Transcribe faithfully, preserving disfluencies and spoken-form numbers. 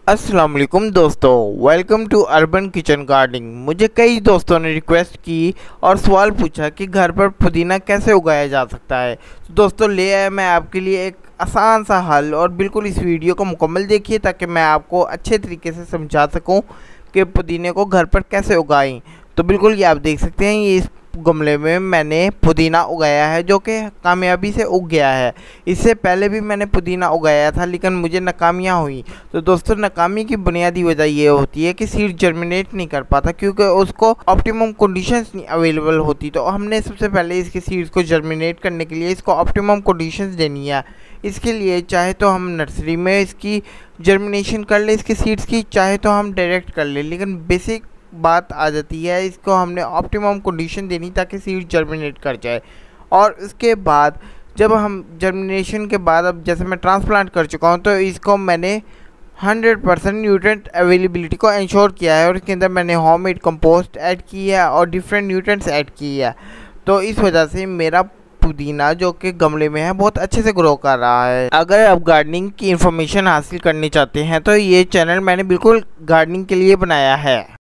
अस्सलाम वालेकुम दोस्तों, welcome to urban kitchen gardening. मुझे कई दोस्तों ने रिक्वेस्ट की और सवाल पूछा कि घर पर पुदीना कैसे उगाया जा सकता है। तो दोस्तों ले आया मैं आपके लिए एक आसान सा हल, और बिल्कुल इस वीडियो को मुकम्मल देखिए ताकि मैं आपको अच्छे तरीके से समझा सकूं कि पुदीने को घर पर कैसे उगाएं। तो बिल्कुल ये आप देख सकते हैं, ये इस गमले में मैंने पुदीना उगाया है जो कि कामयाबी से उग गया है। इससे पहले भी मैंने पुदीना उगाया था लेकिन मुझे नाकामियाँ हुई। तो दोस्तों नाकामी की बुनियादी वजह ये होती है कि सीड जर्मिनेट नहीं कर पाता क्योंकि उसको ऑप्टिमम कंडीशंस नहीं अवेलेबल होती। तो हमने सबसे पहले इसके सीड्स को जर्मिनेट करने के लिए इसको ऑप्टिमम कंडीशंस देनी है। इसके लिए चाहे तो हम नर्सरी में इसकी जर्मिनेशन कर ले इसके सीड्स की, चाहे तो हम डायरेक्ट कर ले, लेकिन बेसिक बात आ जाती है इसको हमने ऑप्टिमम कंडीशन देनी ताकि सीड जर्मिनेट कर जाए। और उसके बाद जब हम जर्मिनेशन के बाद, अब जैसे मैं ट्रांसप्लांट कर चुका हूँ, तो इसको मैंने हंड्रेड परसेंट न्यूट्रेंट अवेलेबिलिटी को इंश्योर किया है और इसके अंदर मैंने होममेड कंपोस्ट ऐड की है और डिफरेंट न्यूट्रेंट्स ऐड की है। तो इस वजह से मेरा पुदीना जो कि गमले में है बहुत अच्छे से ग्रो कर रहा है। अगर आप गार्डनिंग की इंफॉर्मेशन हासिल करनी चाहते हैं तो ये चैनल मैंने बिल्कुल गार्डनिंग के लिए बनाया है।